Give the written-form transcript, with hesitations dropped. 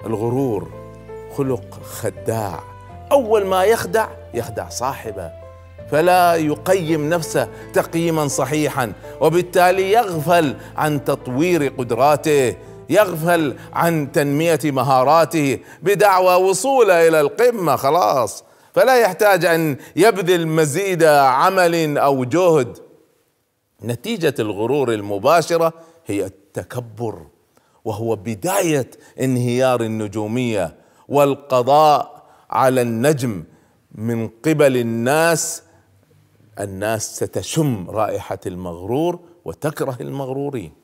الغرور خلق خداع، أول ما يخدع صاحبه، فلا يقيم نفسه تقييما صحيحا، وبالتالي يغفل عن تطوير قدراته، يغفل عن تنمية مهاراته بدعوى وصوله إلى القمة خلاص، فلا يحتاج أن يبذل مزيد عمل أو جهد. نتيجة الغرور المباشرة هي التكبر، وهو بداية انهيار النجومية والقضاء على النجم من قبل الناس. الناس ستشم رائحة المغرور وتكره المغرورين.